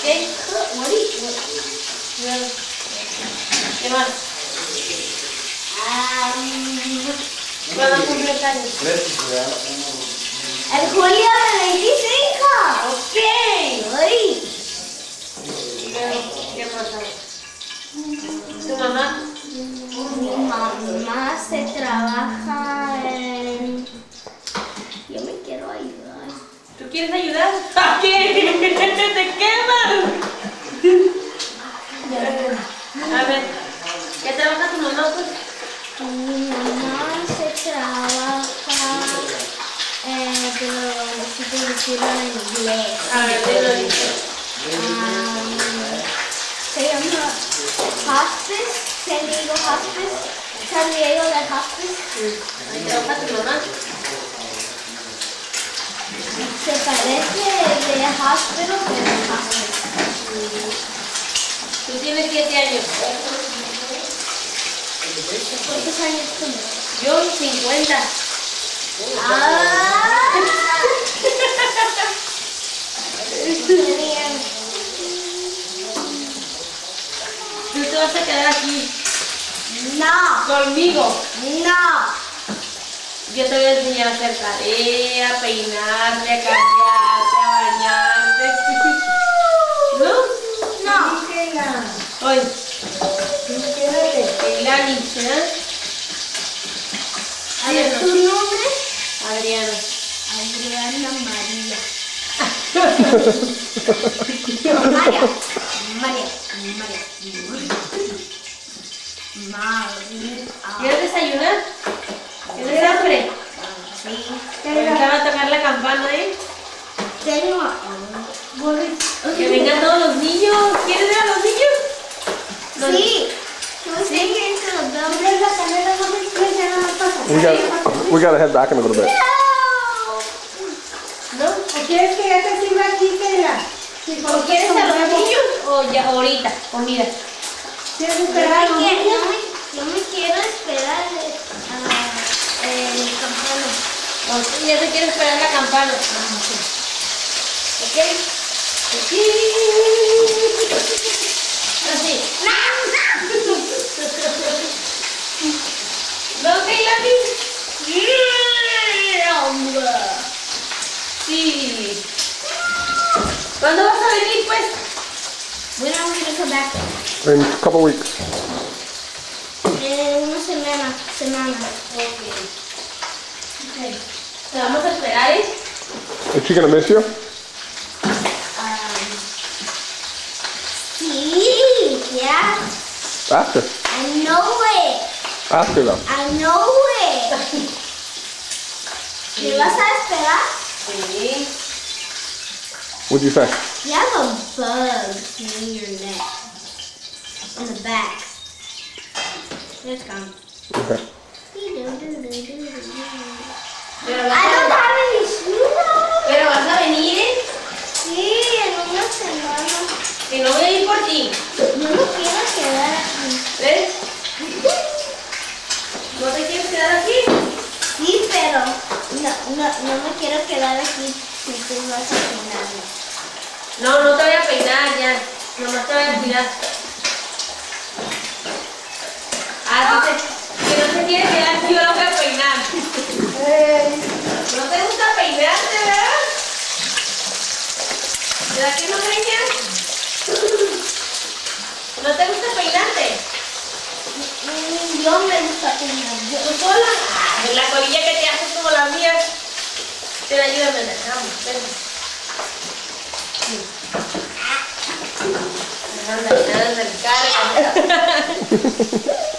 ¿Qué más? ¿Cuándo cumples años? El julio de 25. Ok. Uy. ¿Qué más hay? ¿Tu mamá? Mi mamá se trabaja en... Yo me quiero ayudar. ¿Tú quieres ayudar? ¿A qué? ¡Te quemas! A ver, ¿qué trabaja tu mamá, pues? Mi mamá se trabaja, pero necesito decirlo en inglés. A ver, dilo. Se llama Hospice, San Diego Hospice, San Diego de Hospice. ¿Ahí trabaja tu mamá? Se parece de hospital, pero es hospice. Tú tienes 7 años. ¿Cuántos años tienes? Yo 50. Tú te vas a quedar aquí No, conmigo. no. Yo te voy a enseñar a hacer tarea, a peinarte, a cambiarte, a bañarte. ¿No? No. Hoy. Lani, ¿eh? ¿Es tu nombre? Adriana. Adriana María. María. ¿Quieres desayunar? ¿Tienes hambre? Sí. Ahorita va a tocar la campana, ¿eh? Tengo. Que vengan todos los niños. ¿Quieres ver a los niños? Sí. Sí, que se los veo. We gotta head back in a little bit. ¿No? ¿O quieres que ya te sirva aquí, Keila? ¿O quieres a los niños? O ya ahorita, comida. ¿Quieres esperar a los niños? Yo me quiero esperar el campano. O ya te quiero esperar la campana. ¿Ok? Aquí. Así. ¿No, Keilani? Sí. ¿Cuándo vas a venir, pues? When are we gonna come back? In a couple weeks. En una semana. Ok. Te vamos a esperar, ¿eh? Is she gonna miss you? Sí, yeah. Ask her. I know it. Ask her though. I know it. ¿Me vas a esperar? Sí. What'd you say? You have a bug in your neck. In the back. It's gone. Okay. Pero I vas don't a, have any shoes. pero vas a venir, ¿eh? Sí, en una semana. Que no voy a ir por ti. No me quiero quedar aquí. ¿Ves? ¿No te quieres quedar aquí? Sí, pero no me quiero quedar aquí si tú vas a peinarme. No, no te voy a peinar ya. Nomás te voy a tirar. Ah, que no te quieres quedar aquí, yo lo voy a peinar. ¿No te gusta peinarte, verdad? ¿Verdad que no, Grecia? ¿No te gusta peinarte? Yo me gusta peinar. ¿Tú sola? Ah, la colilla que te haces como la mía. Te ayúdame, vamos, ven. Ándale, ándale, carga.